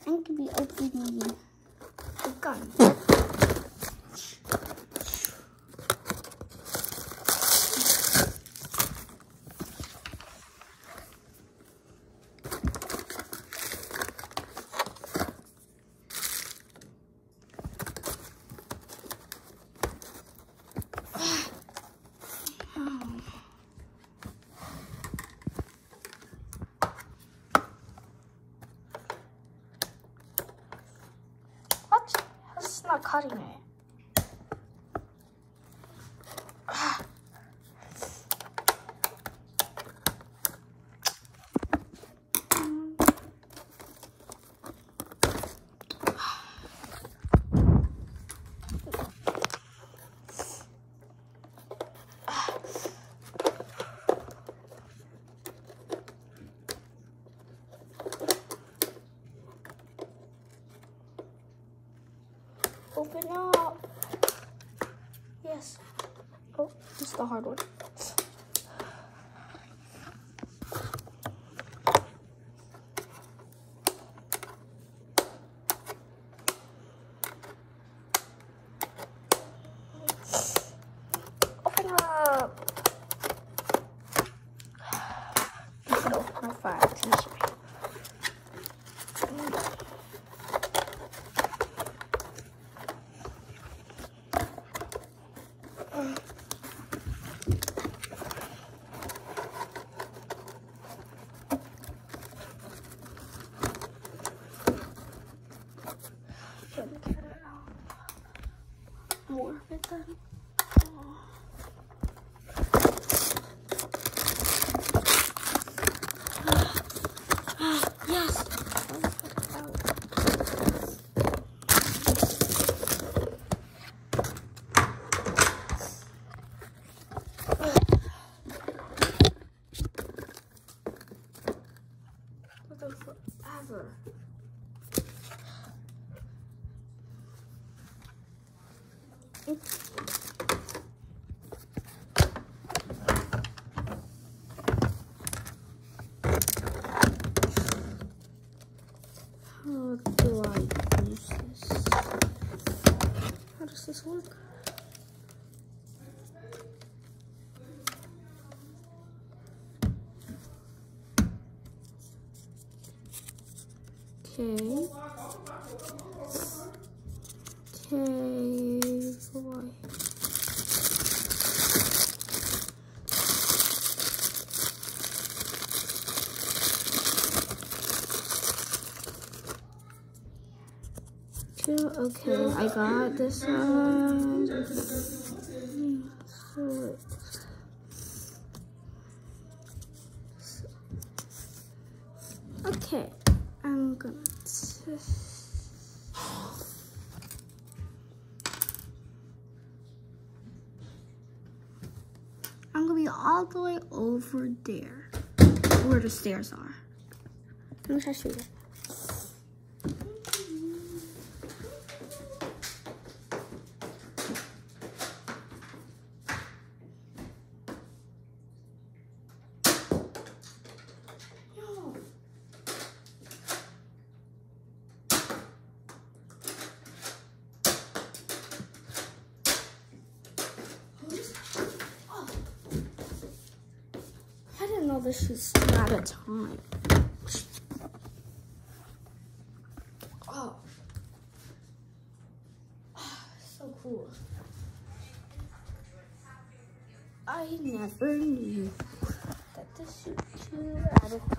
I'm gonna be opening the gun. What? It's not cutting it. Open up. Yes. Oh, this is the hard one. Open up. You should open up 5 t-shirts. More of it then. Yes. Forever. How do I use this? How does this work? Okay. Boy. Okay, I got this one. Okay, I'm gonna be all the way over there where the stairs are. Let me try to shoot it. I didn't know this was at a time. Oh. So cool. I never knew that this should shoot at a time.